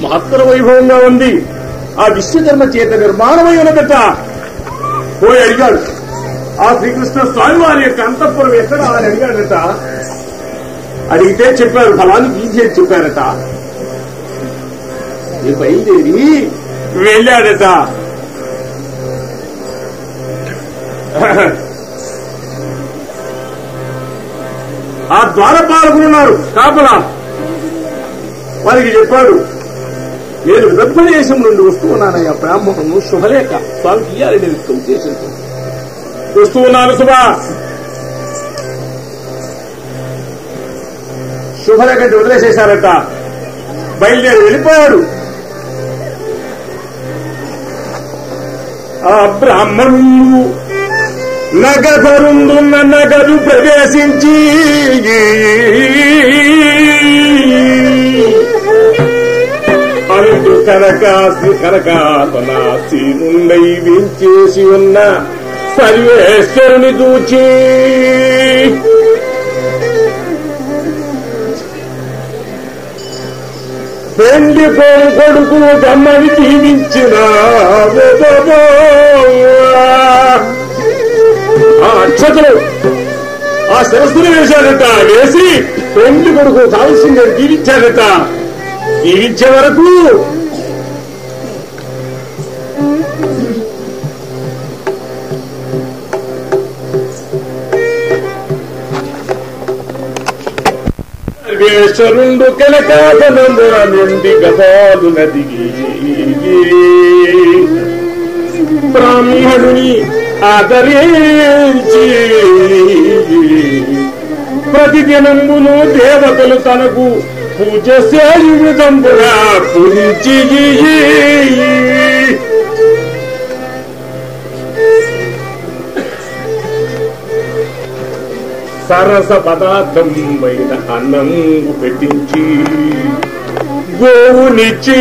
మహత్తర వైభవంగా ఉంది. ఆ విశ్వకర్మ చేత నిర్మాణమై ఉన్నదట. పోయి అడిగాడు, ఆ శ్రీకృష్ణ స్వామి వారి యొక్క అంతఃపురం ఎక్కడ అని అడిగాడట. అడిగితే చెప్పారు, ఫలాన్ని వీధి అని చెప్పారట. బయలుదేరి వెళ్ళాడట. ఆ ద్వారపాలకులున్నారు కాపలా, వారికి చెప్పాడు, నేను గర్భదేశం నుండి వస్తూ ఉన్నానయ్యా, బ్రాహ్మణును శుభలేఖ స్వామికి ఇయ్యాలని ఉద్దేశంతో వస్తూ ఉన్నాను. శుభలేఖ వదిలేసేశారట. బయలుదేరి వెళ్ళిపోయాడు. ఆ బ్రాహ్మణులు నగరుందున్న నగరు ప్రవేశించి అందు కనకాసనాసీనుండై వించేసి ఉన్న సర్వేశ్వరుని దూచి పెండి కొడుకు దమ్మని దీవించిన ఆ అక్షతలు ఆ శిరస్సును వేశాడట. వేసి పెండి కొడుకు కాల్సిందే దీవించాడట. దీవించే వరకు సర్వేశ్వరుండు కనకాసనందున నుండి గబాలు నదిగి బ్రాహ్మణుని ఆదరించి ప్రతిదినంబును దేవతలు తనకు పూజ సేయుతంపుగా పూజించి సరస పదార్థం పైన అన్నంగు పెట్టించి గోవునిచ్చి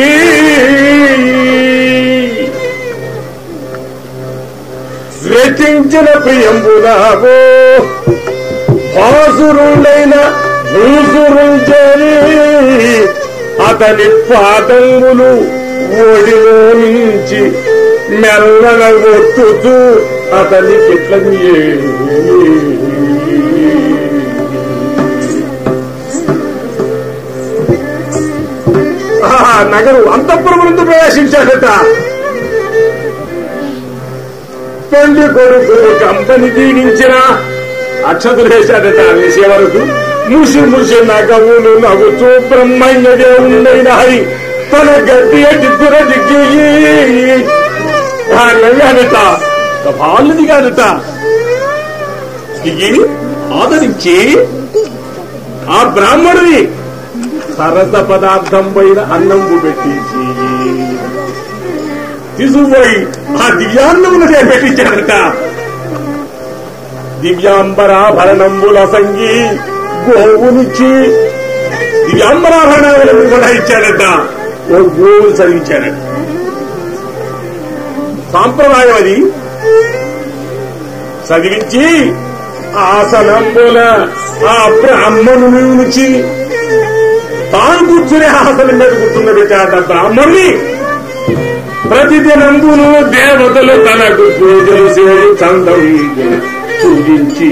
రచించిన ప్రియంబునాగో భాసురుడైన భూసురుంచని అతని పాదంబులు ఒడిలో నుంచి మెల్లన ఒత్తుతూ అతని కిట్లనియే నగరు అంతఃపురం ముందు ప్రవేశించాడట. పెళ్లి కొడుకు కంపని దీవించిన అక్షతలు వేశాడట. వేసే వరకు ముసి ముసి నగవులు నవ్వుతూ బ్రహ్మణ్య దేవుడైన హరి తన గట్టి దిగ్గుర దిగ్గి నవ్వాడట. కపాలు దిగాడట. దిగి ఆదరించి ఆ బ్రాహ్మణుని సరస పదార్థం పైన అన్నంబు పెట్టించి తీసుకుపోయి ఆ దివ్యాన్నమునే పెట్టించాడట. దివ్యాంబరాభరణంబుల సంగి గోవునిచ్చి దివ్యాంబరాభరణాలను కూడా ఇచ్చాడట. ఓ గోవులు చదివించాడట. సాంప్రదాయం అది. చదివించి ఆసనంబుల ఆ బ్రాహ్మణుని నుంచి తాను కూర్చునే ఆసనం మీద కూర్చున్న పెట్టాట. బ్రాహ్మణుని ప్రతిదినంబును దేవతలు తనకు పూజలు చేసి చందం పూజించి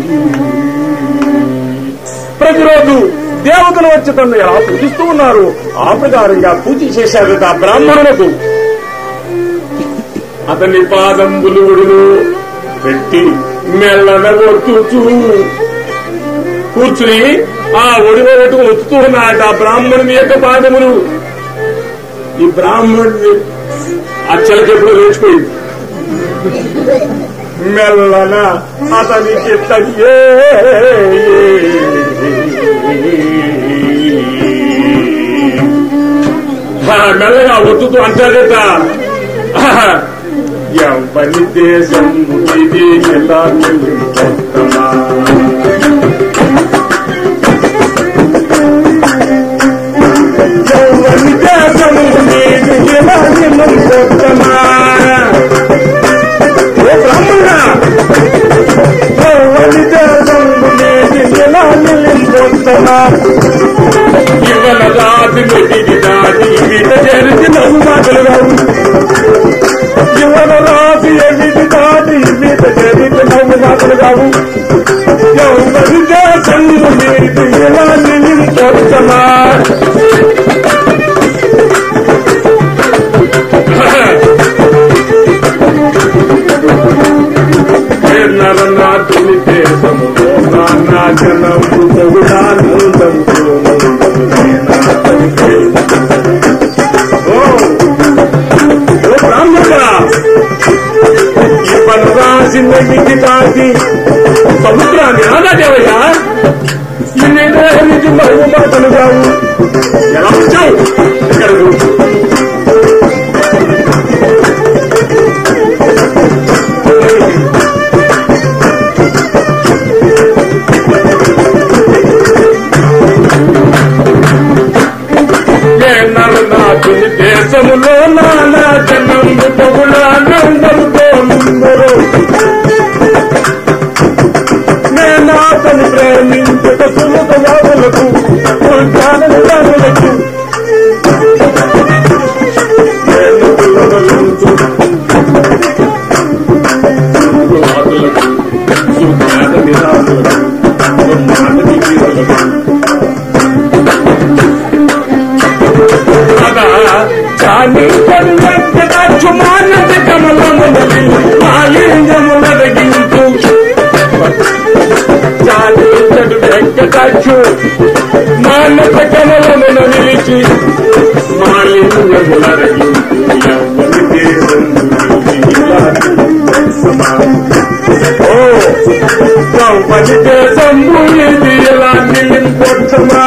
ప్రతిరోజు దేవతలు వచ్చి తను ఎలా పూజిస్తూ ఉన్నారు ఆ ప్రకారంగా పూజ చేశారట. బ్రాహ్మణులకు అతని పాదంబులు పెట్టి మెల్లన ఒత్తుతూ కూర్చుని ఆ ఒడిలో పెట్టుకుని ఒత్తుతూ ఉన్నాయట బ్రాహ్మణుని యొక్క పాదములు. ఈ బ్రాహ్మణుని అచ్చలకి ఎప్పుడో లేచిపోయింది. మెల్లన అతనికి తగ్గే మెల్లగా ఒత్తుతూ అంటాడట, ఎవరి దేశం ఇది ఎలా నిలుపుతమా, ఎవరి దేశం ఇది ఎలా నిలుపుతమా. ఓ బ్రాహ్మణ, ఎవరి దేశం ఇది ఎలా నిలుపుతమా. ఇవల రాజు దాటి మాటలు కావు. ఎవరి దేశం మీది ఎలా నిలించొచ్చమా? నరనాథుని దేశములో నానా జనము తగుడానందంతో బ్రాహ్మణుడా, ఈ పనరాసిన విధి దాటి సముద్రాన్ని ఆదాదేవయ్యా, ఇన్నేది మరుగు మాటలు కావు. ఎలా వచ్చావు ఇక్కడకు? దేశములో నానా జనము తగుడానందంతో ముందరు నేనాతను ప్రేమించట సుమత వాదులకు జ్ఞానములకు సుజ్ఞాన నిరాశులకు మానస కమలమునది మాలిన్యములదగించు చాలించడు వెంకటాక్షు మానస కమలమున నిలిచి మాలిన్యములదగించు ఎవరి దేశం ద్రౌపది దేశము ఇది ఎలా నిలింపొచ్చమా?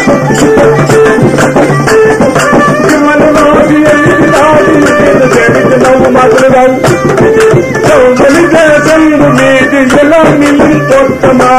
మాటలు కావు. ఎవరి దేశం మీది ఎలా నిలింపొచ్చమా?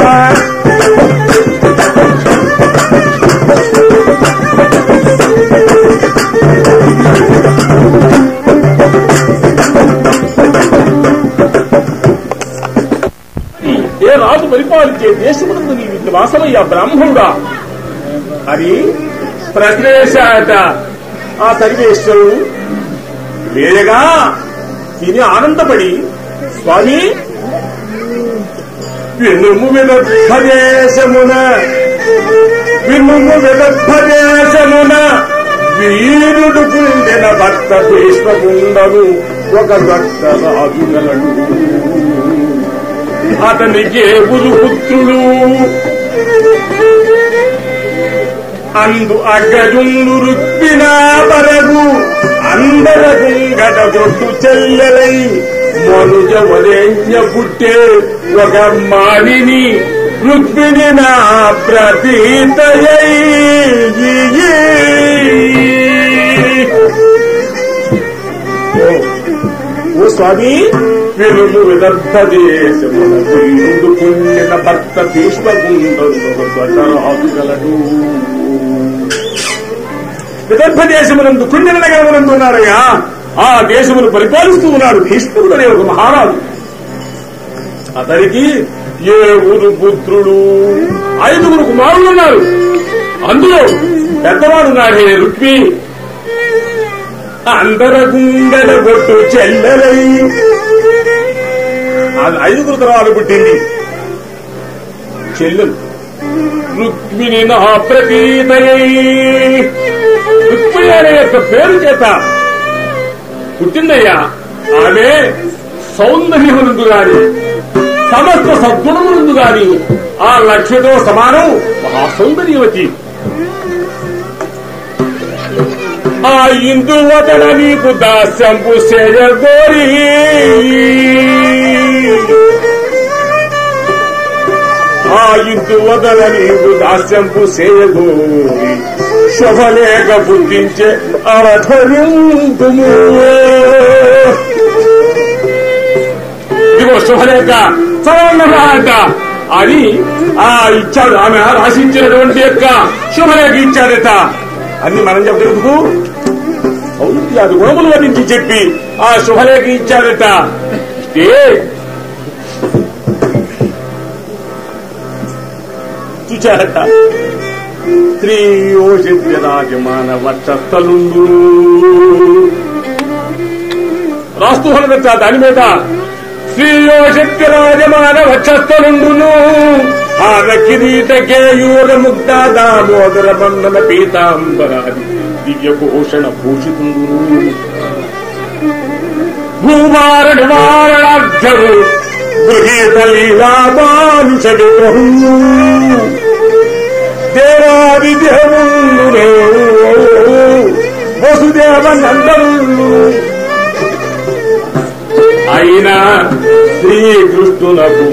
ఏ రాజు పరిపాలించే దేశమునందు నీ వాసమయ్యా బ్రాహ్మణుడా అని ప్రశ్నేశాట. ఆ సర్వేశ్వరుడు వేయగా తిని ఆనందపడి, స్వామి వినుము విదర్భదేశమున వీరుడు గుండెన భర్త భీష్మగుండను ఒక భక్త రాజుగలడు. అతనికి ఏగురు పుత్రుడు అందు అగ్గజుండు రుక్మినా పరగు అందరగుంగట బొట్టు చెల్లెలై మనుజ వరేణ్య పుట్టే ఒక మానిని రుక్మిణి నా ప్రతీతయై. ఓ స్వామి, వినుము విదర్భ దేశమున వీరుడు పుణ్యన భర్త భీష్మగుండను విదర్భ దేశమునందు కుండిన నగరమునందు ఉన్నారయ్యా. ఆ దేశమును పరిపాలిస్తూ ఉన్నాడు భీష్ముడు అనే ఒక మహారాజు. అతనికి ఏగురు పుత్రుడు, 5 కుమారులు ఉన్నారు. అందులో పెద్దవాడున్నాడే రుక్మి అందరగుండెల బొట్టు చెల్లెలై. 5 తర్వాత పుట్టింది చెల్లెలు రుక్మిణి నా ప్రతీతయై. రుక్మిణి అనే యొక్క పేరు చేత పుట్టిందయ్యా. ఆమె సౌందర్యమునందు గాని సమస్త సద్గుణమునందు గాని ఆ లక్ష్మితో సమానం మహాసౌందర్యవతి. ఆ ఇందువదన నీకు దాస్యంపు చేయగోరి ఆ ఇందువదన నీకు దాస్యంపు చేయగోరి శుభలేఖ బుద్ధించే అవధరింపుము. ఇదిగో శుభలేఖ చదవన్నమాట అని ఇచ్చాడు. ఆమె రాసించినటువంటి యొక్క శుభలేఖ ఇచ్చాడట. అన్ని మనం చెప్పేందుకు సౌందర్యాది గుణములు వర్ణించి చెప్పి ఆ శుభలేఖ ఇచ్చాడట. చూచారట. శ్రీయోషిత్య రాజమాన వక్షస్థలుండు రాస్తూ ఉన్నదట. దాని మీద శ్రీయోశక్తి రాజమాన వక్షస్థలుండును ఆన కిరీట కేయూర ముక్త దామోదర బంధన పీతాంబరాది దివ్య భూషణ భూషితుండును భూమార నివారణార్థము గృహీత లీలామానుష విగ్రహము దేవాది దేవులు వసుదేవ నందను అయినా శ్రీకృష్ణునకు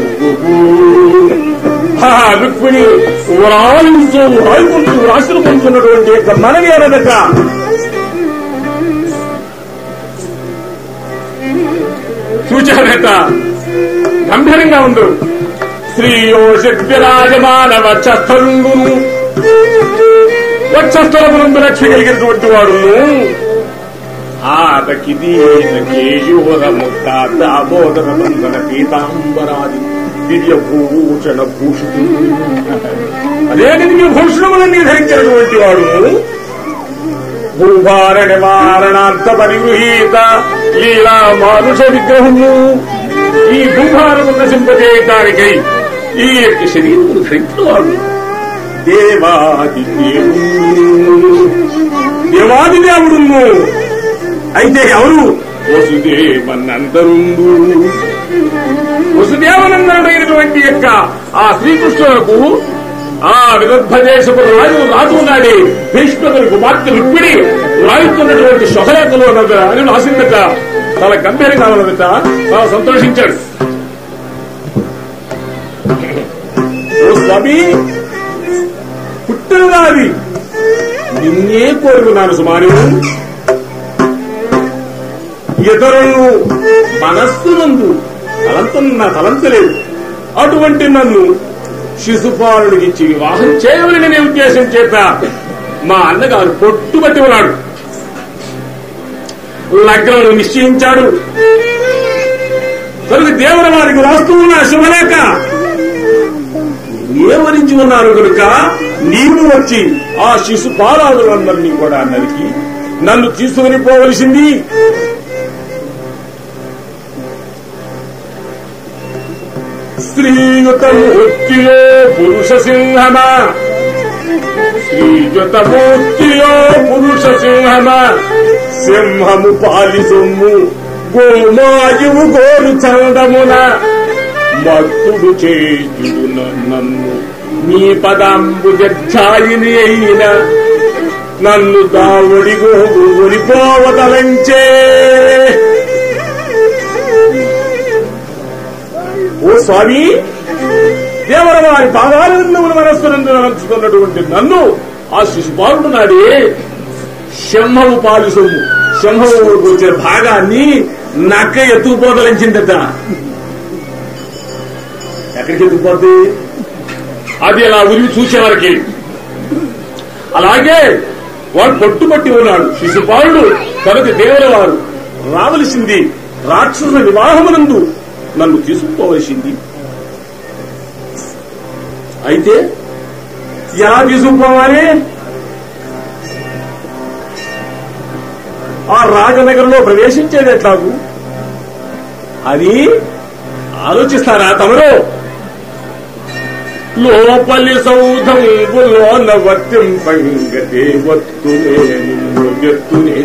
రుక్మిణి రాయుకుంటూ రాశులు పొందుతున్నటువంటి యొక్క మనవి అనదట సూచనట గంభీరంగా ఉండు శ్రీయోశక్తి రాజమాన వక్షస్థలుండును వక్షస్థలమునందు లక్ష్మి కలిగినటువంటి వాడును ఆతకిదీయూర ముక్త దామోదర బంధన పీతాంబరాది దివ్య భూషణ భూషితుడు అనేక దివ్య భూషణములన్నీ ధరించినటువంటి వాడును భూభార నివారణార్థ పరిగృహీత లీలా మానుష విగ్రహము ఈ భూభారము నశింపజేయటానికై ఈ యొక్క శరీరమును ధరించిన వాడు దేవాది దేవుడును అయితే ఎవరు వసుదేవనందరుండు వసుదేవనందరుడైనటువంటి యొక్క ఆ శ్రీకృష్ణులకు ఆ విదర్భదేశపు రాజు ఉన్నాడే భీష్ముని కుమార్తె రుక్మిణి రాయిస్తున్నటువంటి శుభలేఖలు అని రాసిందట చాలా గంభీరంగా ఉన్నదట చాలా సంతోషించాడు స్వామి పుట్టినదాది నిన్నే కోరుకున్నాను సుమారు ఇతరులను మనస్సునందు తలంచలేదు అటువంటి నన్ను శిశుపాలుడికి ఇచ్చి వివాహం చేయవలనే ఉద్దేశం చేత మా అన్నగారు పొట్టుబట్టి ఉన్నాడు లగ్నం నిశ్చయించాడు కనుక దేవుల వారికి రాస్తూ ఉన్న శుభలేఖ ఏమరించి ఉన్నారు కనుక నీవు వచ్చి ఆ శిశుపాలులందరినీ కూడా నరికి నన్ను తీసుకుని పోవలసింది శ్రీయుతమూర్తియో పురుష సింహమా శ్రీయుతమూర్తియో పురుష సింహమా సింహము పాలి సొమ్ము గోమాయువు గోరు చందమున మత్తుడు చేయుడు నన్ను నీ పదాంబుజాయిని అయిన నన్ను దావుడి గోరిపోవతలంచే ఓ స్వామి దేవర వారి పాదాలను మనస్సునందు నడుచుకున్నటువంటి నన్ను ఆ శిశుపాలుడు నాడే సింహము పాలు సొమ్ము సింహము వచ్చే భాగాన్ని నక్క ఎత్తుకుపోదలించిందట ఎక్కడికి ఎత్తుకుపోద్ది అది అలా ఉరివి చూసేవారికి అలాగే వాడు పట్టుబట్టి ఉన్నాడు శిశుపాలుడు కనుక దేవుల వారు రావలసింది రాక్షస వివాహమునందు నన్ను తీసుకుపోవలసింది అయితే ఎలా తీసుకుపోవాలి ఆ రాజనగరంలో ప్రవేశించేది ఎట్లాగు అది ఆలోచిస్తారా తమరు లోపలి సౌధంబులోన వర్తింపంగతే వత్తునే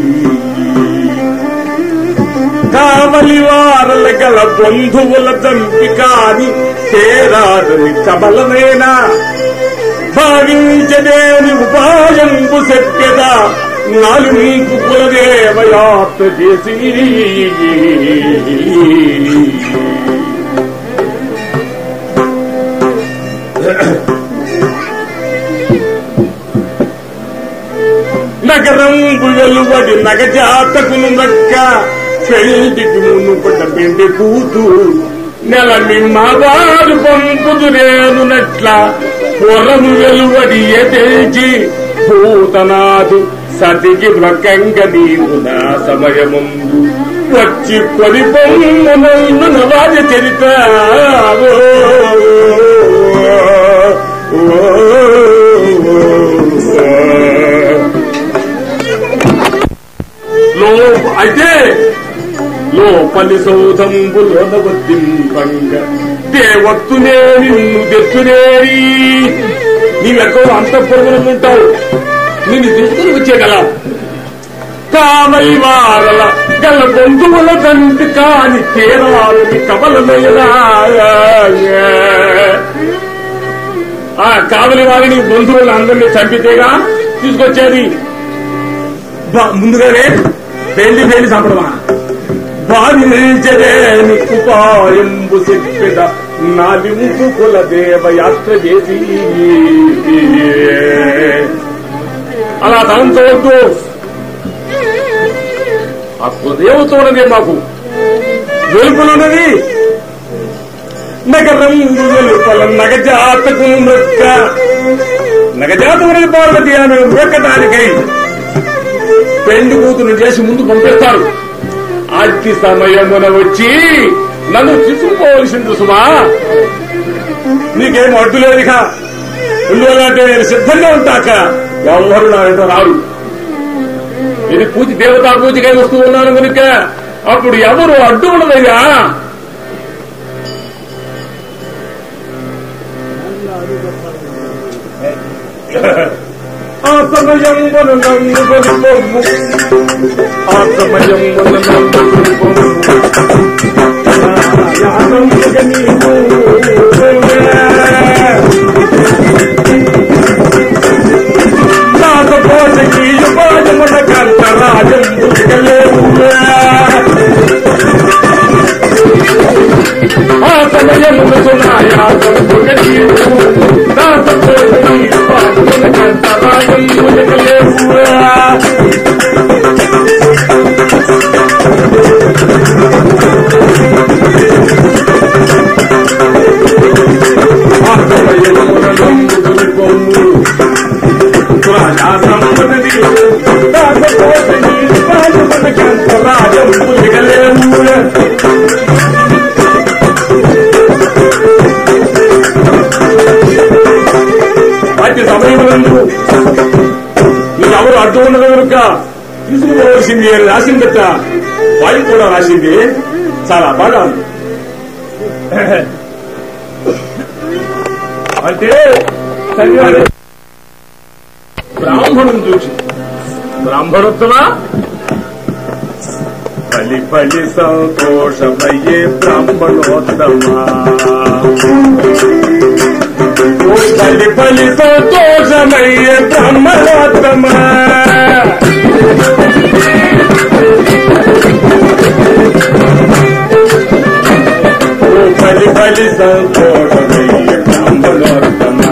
కావలి వారల గల బంధువుల దంపి కాని తేరాదని కమలనేనా భావించదేని ఉపాయంబు శక్యత నాలుగు కులదేవయాత్ర చేసి నగరం వెలువడి నగజాతకును నక్క పెళ్లికి మునుపట పెండి కూతు నెల నిమ్మవారు పంపుదురేనునట్ల పొరము వెలువడి ఎదేచి భూతనాథు సతికి వ్రకంగ నీవు నా సమయముందు వచ్చి కొరి పొమ్మునైన నవాజ చరిత అయితే లోపలి సౌధంబులోన వర్తింపంగ దేవత్తునే నిన్ను తెచ్చునేరి. నీవెక్కడో అంతఃపురములను ఉంటావు, నిన్ను తీసుకుని వచ్చేగల కావలివారల గల బంధువుల తండ్రి కాని తీరాలని కవలమైనా ఆ కావలి వారిని బంధువులు అందరినీ చంపితేగా తీసుకొచ్చేది. ముందుగానే పెళ్లి చంపడమా? భావించలేని ఉపాయంబు చెప్పిద నాలింపు కుల దేవయాత్ర చేసి అలా తలంచవద్దు. ఆ కులదేవతోనదే మాకు వెలుపులున్నది. నగరం వెలుపల నగజాతకు మృక్క నగజాతకుని పార్వతి ఆమె మృక్కటానికై పెళ్లి కూతురు చేసి ముందు పంపిస్తారు. అతి సమయమున వచ్చి నన్ను తీసుకుపోవలసింది సుమా. నీకేం అడ్డు లేదుగా, ఎందువల్లంటే నేను సిద్ధంగా ఉంటాక ఎవరు నా వెంట రాడు. ఇది పూజ దేవతా పూజకై వస్తూ ఉన్నాను కనుక అప్పుడు ఎవరు అడ్డు ఉండదయ్యా. ఆ సమయం నన్ను కొనుకోము, ఆ సమయం నాకపోటకి ఉపాయమున కంటరాజం పుట్టుకలేవు. ఆ సమయమున సునాయాసం పుట్టనీవు, నాకపోటకి ఉపాయమున కంటరాజం పుట్టుకలేవు. అతి సమయములందు ఎవరు అడ్డు ఉన్నది కనుక తీసుకుపోవలసింది అని రాసిందట. వాయిస్ కూడా రాసింది, చాలా బాగా ఉంది. అంటే బ్రాహ్మణం చూసి బ్రాహ్మణోత్తమా బలి బలి సంతోషమయ్యే బ్రాహ్మణోత్తమా, బలి బలి సంతోషమయ్యే బ్రాహ్మణోత్తమా. బలి బలి సంతోషమయ్యే బ్రాహ్మణోత్తమా.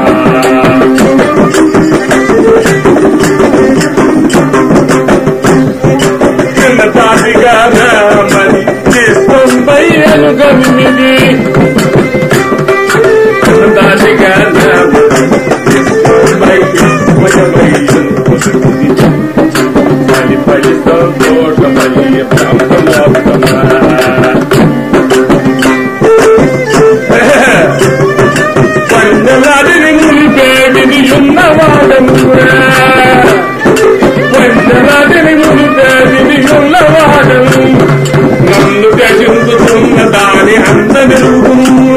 చిన్నతాదిగా రామని తీసుకొంబయ్యను గమ్మిది, చిన్నతాదిగా రామని తీసుకొంబయ్యను బలి బలి సంతోషమయ్యే బ్రాహ్మణోత్తమా. వందలాదిని మునిపేడిని ఉన్నవాడము, వందలాదిని మునిపేడిని ఉన్నవాడము, నన్ను దశించుతున్న దాని అందమెరుగు.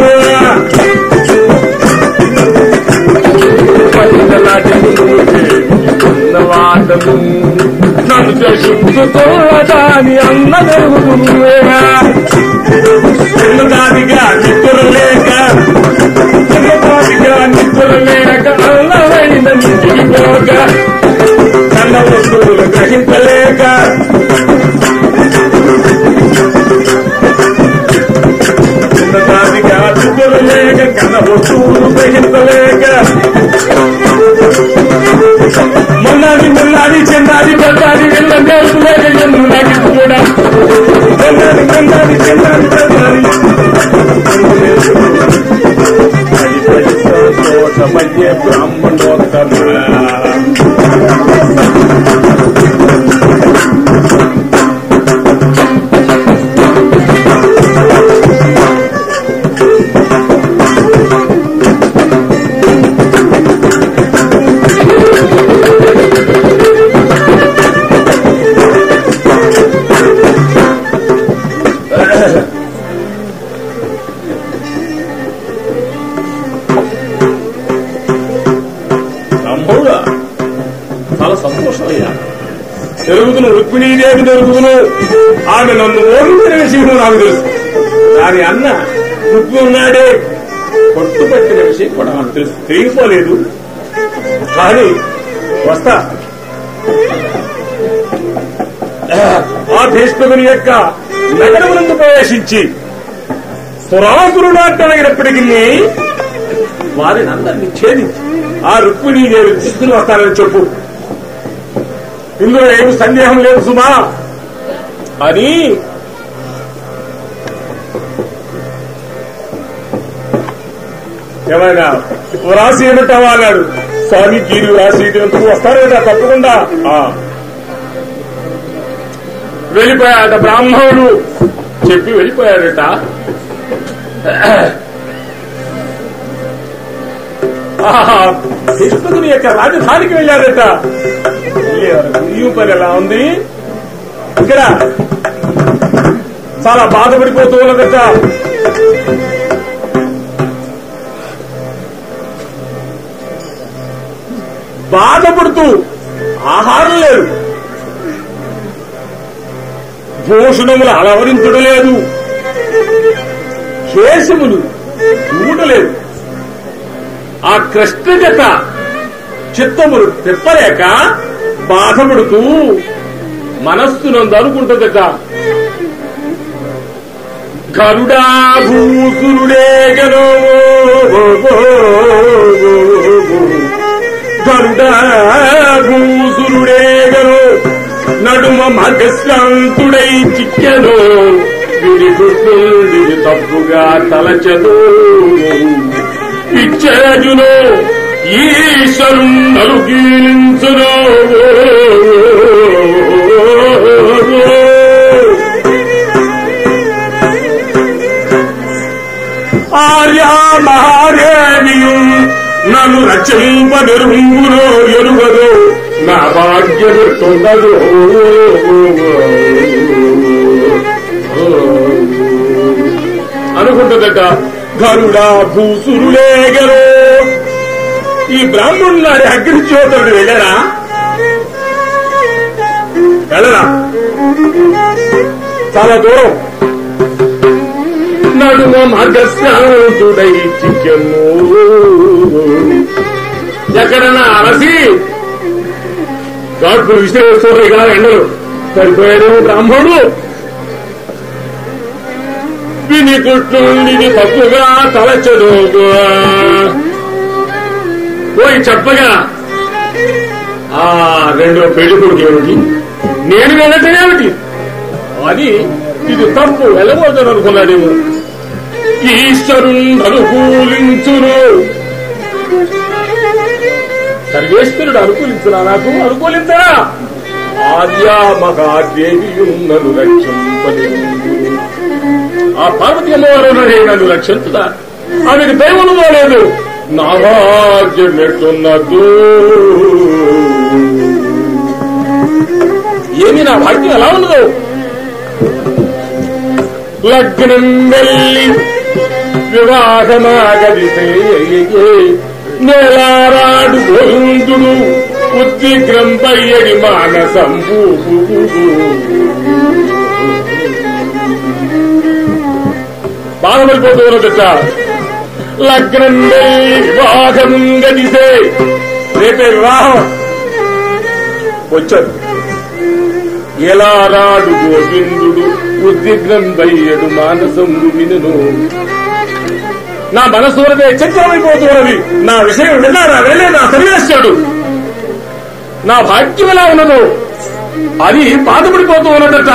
వందలాదిని మునిపేడిని ఉన్నవాడము, నన్ను దశించుతున్న దాని అందమెరుగు. చిన్నదానిగా నిద్రలేక నిద్రలేక అల్లమైన నిలిపోక కన్న వస్తువులు గ్రహించలేక చిన్నదానిగా నిద్రలేక కన్న వస్తువులు గ్రహించలేక మొన్నది చెందాది పెద్దాది వెళ్ళ నేర్పులేక ఎన్ను నాకు కూడా మొన్నది చెందాది పెద్దాది సంతోషమయ్యే బ్రాహ్మణోత్తమా. జరుగుతును, రుక్మిణీదేవి జరుగుతును. ఆమె నన్ను ఓడించిన విషయం నాకు తెలుసు. దాని అన్న రుక్మి ఉన్నాడే పట్టుపట్టిన విషయం కూడా నాకు తెలుసు. తెలియపోలేదు కానీ వస్తా. ఆ భీష్ముని యొక్క నగరమునందు ప్రవేశించి సురాసురుడాటమైనప్పటికీ వారిని అందరినీ ఛేదించి ఆ రుక్మిణీదేవి తీసుకుని వస్తానని చెప్పు. ఇందులో ఏమి సందేహం లేదు సుమా అని ఏమైనా రాసి ఏమంటావా అన్నాడు. స్వామి గీరి రాసి వస్తారు కదా తప్పకుండా. వెళ్ళిపోయాడట బ్రాహ్మణుడు, చెప్పి వెళ్ళిపోయాడట. భీష్ముని యొక్క రాజధానికి వెళ్ళాడట. ఈ పని ఎలా ఉంది, ఇక్కడ చాలా బాధపడిపోతూ ఉన్నదట. బాధపడుతూ ఆహారం లేదు, భూషణములు అలవరించడం లేదు, కేశములు చూడలేదు. ఆ కృష్ణజత చిత్తములు తిప్పలేక బాధపడుతూ మనస్సునందు అనుకుంటుందట. గరుడా భూసురుడే గనో, గరుడా భూసురుడే గనో, నడుమ మగశ్రాంతుడై చిక్కెను, విడిగుడ్డి తప్పుగా తలచదు. ఇచ్చేజును ఈశ్వరుండలు గీలించును. ఆర్యా మహాదేవియు నన్ను రక్షింపనిరుంగునో ఎరుగదు, నా భాగ్యము తొందరో అనుకుంటుందట. గరుడా భూసురులేగరో. ఈ బ్రాహ్మణులు అగ్నిచోతుడు వెళ్ళరా చాలా దూరం. నడుమ మార్గశ్రాంతుడై చిక్కెను, ఎక్కడన్నా అలసి గాడ్పులు విశ్లేషిస్తూ కదా ఎండలు సరిపోయాడు బ్రాహ్మణుడు. విని కుట్టుండి తప్పుగా తలచదు, పోయి చెప్పగా ఆ రెండో పెళ్లి కొడుకు ఏమిటి, నేను వెళ్ళటమేమిటి అని ఇది తప్పు వెళ్ళబోతాను అనుకున్నాడేమో. ఈశ్వరుడు అనుకూలించును, సర్వేశ్వరుడు అనుకూలించునా, నాకు అనుకూలించరా. ఆర్యా మహాదేవియున్నను రక్షింపని, ఆ పార్వతి అమ్మవారు నన్ను రక్షించుదా, ఆమెకు దైవములో లేదు. నా భాగ్యం ఎట్టున్నదు, ఏమి నా భాగ్యం ఎలా ఉన్నదో. లగ్నం వెళ్ళి వివాహమాగదితే నేలారాడు గోవిందుడు ఉద్విగ్రం పయ్యడి మానసంబు. బాధపడిపోతూ ఉన్నదట. లగ్నం వెళ్ళి వివాహం గదితే, రేపే వివాహం వచ్చాడు. ఎలా రాడు గోవిందుడు ఉద్విగ్నం పయ్యడు మానసంబు వినును. నా మనస్సులదే చంచలమైపోతున్నది. నా విషయం విన్నారా వెళ్ళేదా సరివేశాడు. నా భాగ్యం ఎలా ఉన్నదో అది బాధపడిపోతూ ఉన్నదట.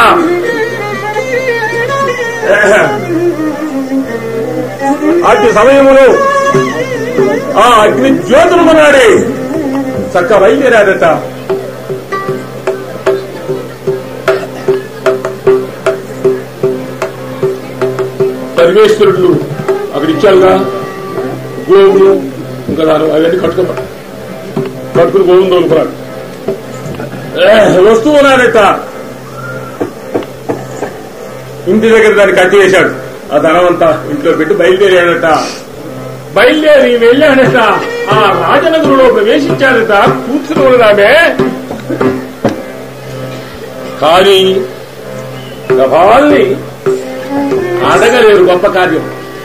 అతి సమయంలో ఆ అగ్ని జ్యోతులు మనాడే చక్క బయలుదేరాడట. సర్వేశ్వరుడు అక్కడ ఇచ్చారుగా గోవులు ఇంకా దాని అవన్నీ కట్టుకుని గోవును తోలుకున్నాడు. వస్తూ ఉన్నాడట. ఇంటి దగ్గర దాన్ని కట్టి వేశాడు. ఆ ధనమంతా ఇంట్లో పెట్టి బయలుదేరాడట. బయలుదేరి వెళ్ళాడట. ఆ రాజనగరంలో ప్రవేశించాడట. కూర్చుని ఉన్నదామే కానీ గభాల్ని అడగలేరు గొప్ప కార్యం.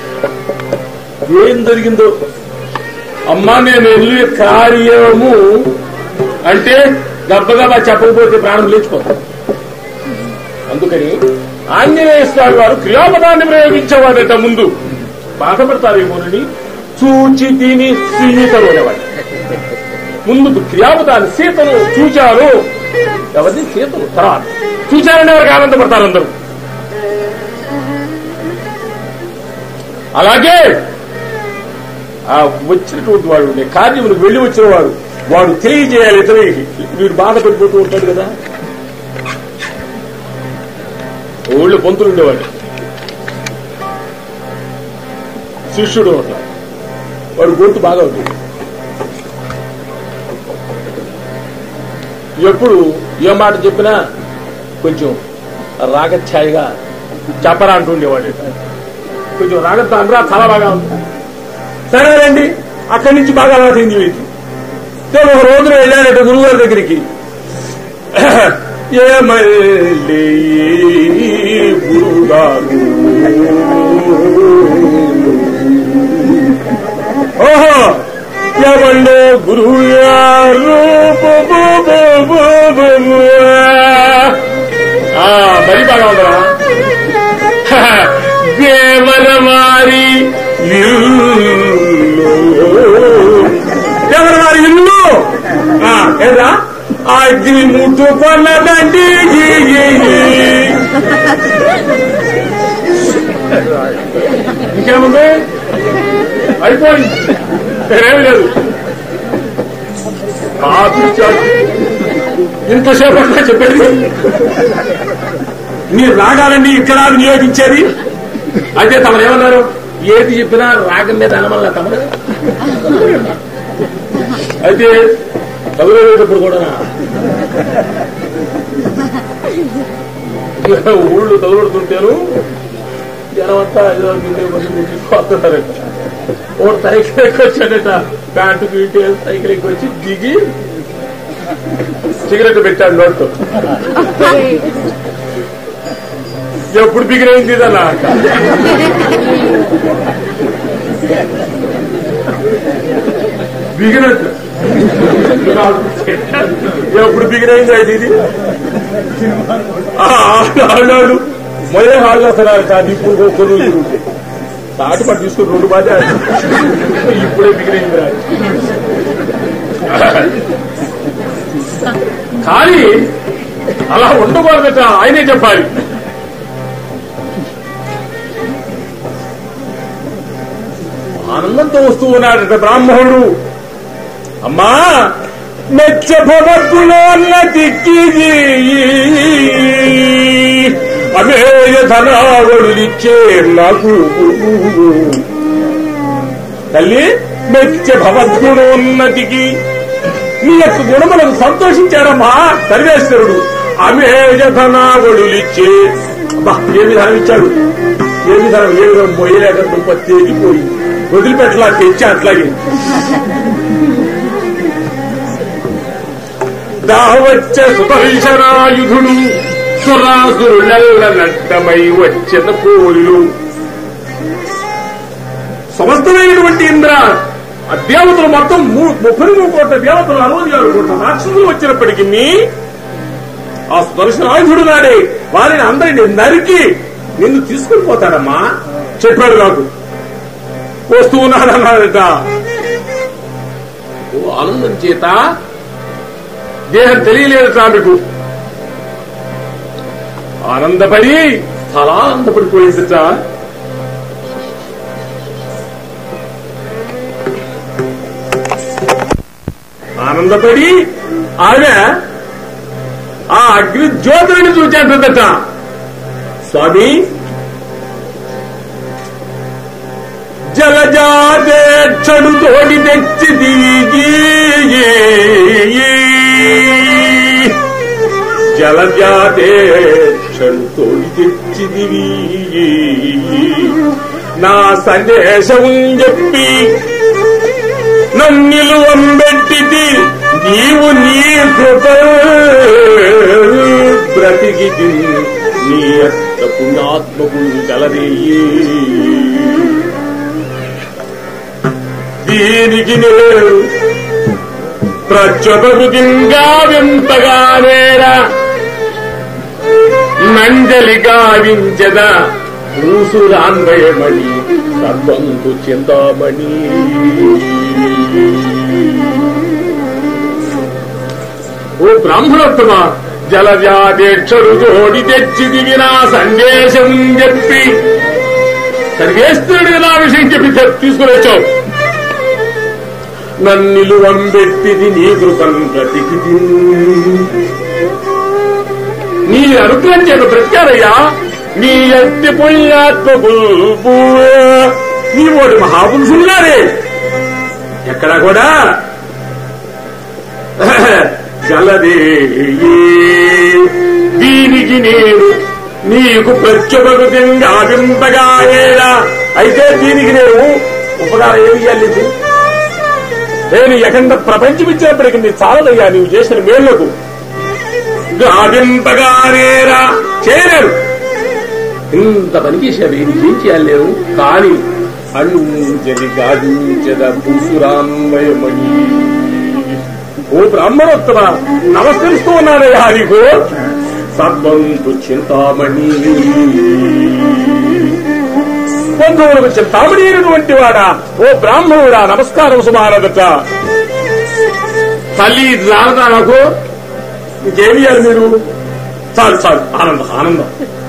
ఏం జరిగిందో అమ్మా నేను వెళ్ళే కార్యము అంటే గబ్బగబా చెప్పకపోతే ప్రాణం లేచిపోతాం. అందుకని ఆంజనేయ స్వామి వారు క్రియాపదాన్ని ప్రయోగించేవాడట. ముందు బాధపడతారేమోనని చూచి తిని సీతను అనేవాడు. ముందు క్రియాపదాన్ని సీతను చూచారు. ఎవరిని? సీతను. తర్వాత చూచారనే వారికి ఆనందపడతారు అందరూ. అలాగే ఆ వచ్చినటువంటి వాడు కార్యములకు వెళ్లి వచ్చిన వాడు తెలియజేయాలి ఇతరులకి. వీడు బాధపడిపోతూ ఉంటాడు కదా. ఊళ్ళో పొంతులు ఉండేవాడు శిష్యుడు. అట్లా వాడు గొంతు బాగా ఉంటుంది. ఎప్పుడు ఏ మాట చెప్పినా కొంచెం రాగఛాయిగా చెప్పరా అంటుండేవాడు. కొంచెం రాగత్తా అందరూ చాలా బాగా ఉంది. సరేనండి, అక్కడి నుంచి బాగా అలవాటైంది వీటికి. ఒక రోజున వెళ్ళాడట గురువుగారి దగ్గరికి. ఏమల్లి గురుగారు, ఓహో ఏమండే గురువు గారు, మరి బాగా ఉందా? దేవరవారి దేవరవారి ఇల్లు ఏదా అగ్ని ముట్టుకొన్నదండి. ఇంకేముంది? అయిపోయింది, ఏమీ లేదు. ఇంతసేపు చెప్పేది మీరు రాగాలండి ఇక్కడ వినియోగించేది. అయితే తమరు ఏమన్నారు? ఏది చెప్పినా రాగం మీద అనమల్లా తమరు. అయితే చదువులేటప్పుడు కూడా ఊళ్ళు చదువుతుంటాను. జనమంతా వస్తున్నారట. ఓ సైకిల్ ఎక్కొచ్చాడట. ప్యాంటు పీటి సైకిల్ ఎక్కొచ్చి దిగి సిగరెట్ పెట్టాడు నోటితో. ఎప్పుడు బిగిరైంది ఇదన్నా? బిగినట్టు ఎప్పుడు బిగిరైంది అయితే ఇది. ఆడాడు మొదలే హాళ్ళు వస్తారు. ఇప్పుడు కొన్ని తాటి పట్టు తీసుకుని 2 బాగా ఇప్పుడే బిగిరైంది రా. కానీ అలా ఉండకూడదట, ఆయనే చెప్పాలి. ఆనందంతో వస్తూ ఉన్నాడట బ్రాహ్మణుడు. అమ్మా మెచ్చభవద్గుణోన్నతికి అమేయ ధనావళులిచ్చే నాకు తల్లి. మెచ్చ భవద్గుణోన్నతికి నీ యొక్క గుణములకు సంతోషించాడమ్మా సర్వేశ్వరుడు. అమేయ ధనావళులిచ్చే. అబ్బా ఏ విధానం ఇచ్చాడు! ఏ విధానం! ఏ విధం మొయ్యలేక దుంప తేగిపోయి వదిలిపెట్టలా తెచ్చా. అట్లాగే దావచ్చ సుదర్శనాయుధుడు సురాసురుల నట్టమై వచ్చిన పోలులు. సమస్తమైనటువంటి ఇంద్ర ఆ దేవతలు మొత్తం 33 కోట్ల దేవతలు, 66 కోట్ల రాక్షసులు వచ్చినప్పటికీ ఆ సుదర్శనాయుధుడు నాడే వారిని అందరినీ నరికి నిన్ను తీసుకుని పోతాడమ్మా చెప్పాడు నాకు. వస్తూ ఉన్నాడన్నాడట. ఓ ఆనందం చేత దేహం తెలియలేదట మీకు. ఆనందపడి చాలా ఆనందపడిపోయిందట. ఆనందపడి ఆమె ఆ అగ్ని జ్యోతులను చూచేస్తుందట. స్వామి జలజాదేక్షడు తోడి తెచ్చి దిగి జలజాదేక్షడు తోడి తెచ్చి దివి నా సందేశం చెప్పి నన్నిలు అంబెట్టిది నీవు నీ కృప ప్రతి దీనికి నీ యొక్క పుణ్యాత్మకులు గలదేయే. దీనికి నేను ప్రచొకృతిగా వింతగానేరా నంజలి గావించద భూసురాన్వయమణి సర్వంతు చింతామణి. ఓ బ్రాహ్మణోత్తమ, జలవ్యాధేక్షరు జోడి తెచ్చి దిగిన సందేశం చెప్పి సర్వేశ్వరుడిగా నా విషయం చెప్పి తీసుకురొచ్చావు. నన్నిలువంబెట్టిది నీ కృపం బ్రతికి నీ అనుగ్రహం చేత బ్రతికారయ్యా. నీ అట్టి పుణ్యాత్మకు నీ ఓడి మహాపురుషులున్నారే ఎక్కడా కూడా గలదే. దీనికి నేను నీకు ప్రత్యుపకృతంగా వింతగాయేలా. అయితే దీనికి నేను ఉపకారం ఏమి ఇవ్వాలి? నేను ఎకండ ప్రపంచం ఇచ్చినప్పటికీ నీ చాలదయ్యా నీవు చేసిన మేళ్లకు. గావింతగానేరా చేయలేరు, ఇంత పని చేశావు, నీకేం చేయాలి లేవు. కానీ అంజలి గావించద భూసురాన్వయమణి. ఓ బ్రాహ్మణోత్తమ, నమస్కరిస్తూ ఉన్నానయ్యా నీకు. సర్వంతు చింతామణి, బంధువులకు చింతామణి అయినటువంటి వాడా ఓ బ్రాహ్మణుడా నమస్కారం సుమారదట. తల్లి రారదా నాకు? ఇంకేమియాలి మీరు? చాలు చాలు, ఆనందం ఆనందం.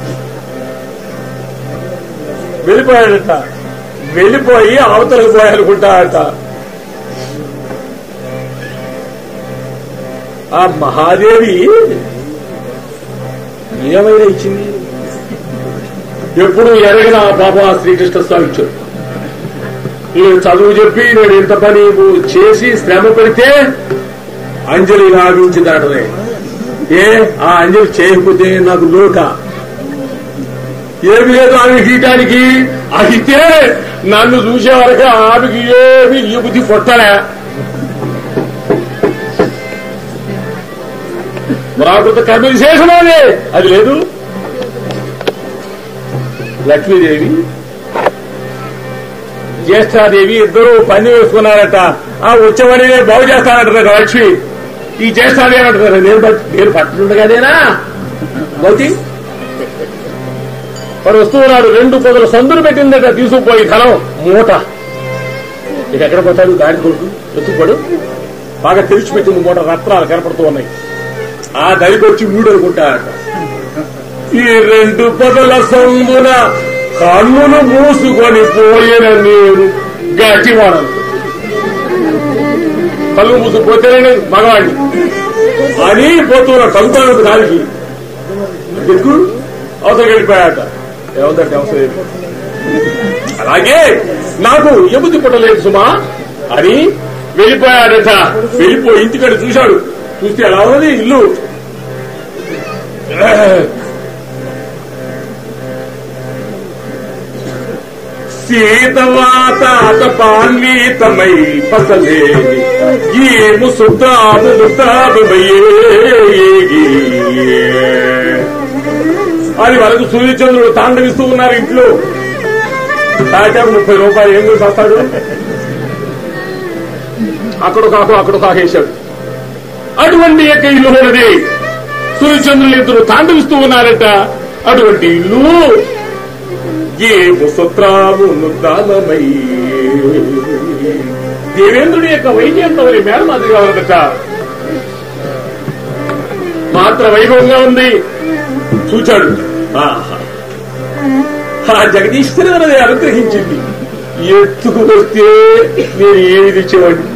వెళ్ళిపోయాడట, వెళ్ళిపోయి అవతలకు పోయాలనుకుంటాడట. ఆ మహాదేవి ఏమైనా ఇచ్చింది? ఎప్పుడు ఎరగిన పాప శ్రీకృష్ణ స్వామి ఇచ్చాడు. నేను చదువు చెప్పి నేను ఇంత పని చేసి శ్రమ పెడితే అంజలి లాభించిందటనే. ఏ ఆ అంజలి చేయకపోతే నాకు లోక ఏమి లేదు ఆమె గీయటానికి. అయితే నన్ను చూసే వరకు ఆమెకి ఏమి ఈ బుద్ధి కొట్టలే. ప్రాకృత కర్మ విశేషమానే అది లేదు. లక్ష్మీదేవి జ్యేష్ఠాదేవి ఇద్దరు పని వేసుకున్నారట. ఆ వచ్చేవాడిని నేను బాగు చేస్తానంటారు లక్ష్మి. ఈ జ్యేష్ఠాదేవి అంటారు నేను పట్టుకుండగానేనా బౌతి వాడు వస్తున్నాడు. 2 పొదలు సందులు పెట్టిందట, తీసుకుపోయి ధనం మూట. ఇక ఎక్కడ పోతాడు? గాడి కొడుకు ఎత్తుకోడు. బాగా తెరిచిపెట్టింది మూట, రత్నాలు కనపడుతూ ఉన్నాయి. ఆ దరికి వచ్చి వీడు అనుకుంటాడట. ఈ 2 పొదల సందున కన్నులు మూసుకొని పోయిన నేను గట్టివాడను. కళ్ళు మూసుకుపోతేనే మగవాడిని అని పోతున్నా తగ్గుతాను దానికి దిక్కు అవసరం వెళ్ళిపోయాట. ఏమందంటే అవసరం. అలాగే నాకు ఎబుద్ధి పుట్టలేదు సుమా అని వెళ్ళిపోయాడట. వెళ్ళిపోయి ఇంటికడ చూశాడు. చూస్తే ఎలా ఉన్నది ఇల్లు. సీతవాత పాన్వీతమై పసలేని ఏము సుతాము అని వరకు సూర్యచంద్రుడు తాండవిస్తూ ఉన్నారు ఇంట్లో. తాటాకు 30 రూపాయలు ఏం చేస్తాడు? అక్కడ కాకేశాడు. అటువంటి యొక్క ఇల్లు ఉన్నది. సూర్యచంద్రులు ఇద్దరు తాండవిస్తూ ఉన్నారట. అటువంటి ఇల్లు ఏము సుత్రాము దానమై దేవేంద్రుడి యొక్క వైజయంతవరి మేళమాదిరిగా ఉన్నదట. మాత్ర వైభవంగా ఉంది. చూచాడు. ఆ జగదీశ్వరి అన్నది అనుగ్రహించింది. ఎత్తుకు వస్తే నేను ఏమి తెచ్చేవాడిని.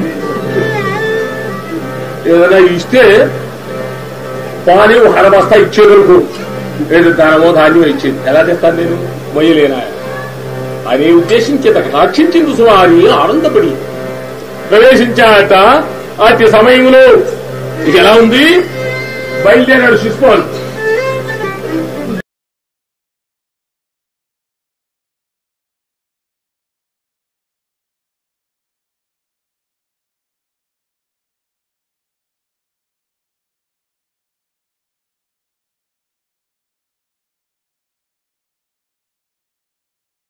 ఏదైనా ఇస్తే పాని ఒక అరబస్తా ఇచ్చేదనుకో, లేదు దానమో ధాన్యం ఇచ్చేది. ఎలా తెస్తాను నేను? మొయ్యలేనా అనే ఉద్దేశించేత రక్షించింది సుమారి ఆనందపడి ప్రవేశించాట. అతి సమయంలో ఇది ఎలా ఉంది? బయలుదేరాడు శిశుపాలు.